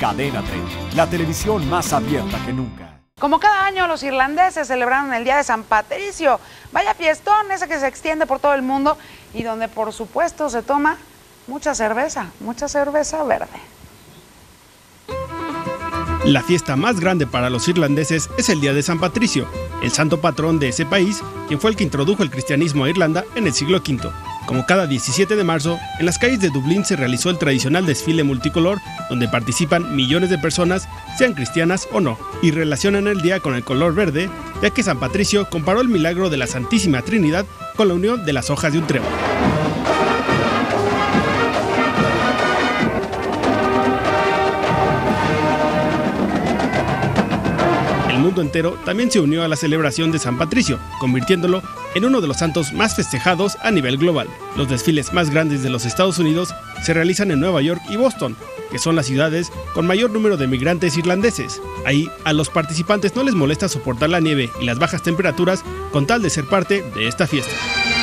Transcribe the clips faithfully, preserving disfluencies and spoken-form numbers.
Cadena tres, la televisión más abierta que nunca. Como cada año, los irlandeses celebraron el Día de San Patricio. Vaya fiestón ese que se extiende por todo el mundo y donde, por supuesto, se toma mucha cerveza, mucha cerveza verde. La fiesta más grande para los irlandeses es el Día de San Patricio, el santo patrón de ese país, quien fue el que introdujo el cristianismo a Irlanda en el siglo quinto. Como cada diecisiete de marzo, en las calles de Dublín se realizó el tradicional desfile multicolor, donde participan millones de personas, sean cristianas o no, y relacionan el día con el color verde, ya que San Patricio comparó el milagro de la Santísima Trinidad con la unión de las hojas de un trébol. El mundo entero también se unió a la celebración de San Patricio, convirtiéndolo en uno de los santos más festejados a nivel global. Los desfiles más grandes de los Estados Unidos se realizan en Nueva York y Boston, que son las ciudades con mayor número de migrantes irlandeses. Ahí a los participantes no les molesta soportar la nieve y las bajas temperaturas con tal de ser parte de esta fiesta.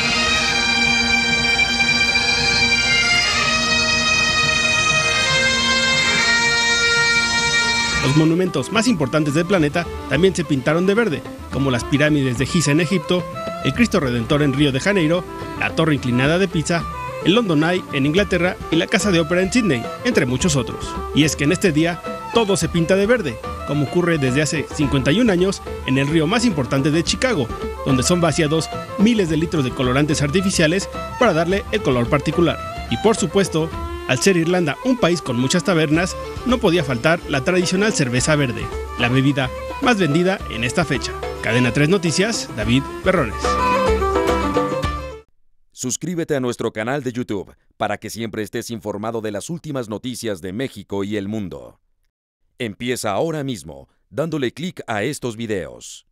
Los monumentos más importantes del planeta también se pintaron de verde, como las pirámides de Giza en Egipto, el Cristo Redentor en Río de Janeiro, la Torre Inclinada de Pisa, el London Eye en Inglaterra y la Casa de Ópera en Sydney, entre muchos otros. Y es que en este día todo se pinta de verde, como ocurre desde hace cincuenta y un años en el río más importante de Chicago, donde son vaciados miles de litros de colorantes artificiales para darle el color particular. Y por supuesto, al ser Irlanda un país con muchas tabernas, no podía faltar la tradicional cerveza verde, la bebida más vendida en esta fecha. Cadena tres Noticias, David Berrones. Suscríbete a nuestro canal de YouTube para que siempre estés informado de las últimas noticias de México y el mundo. Empieza ahora mismo dándole clic a estos videos.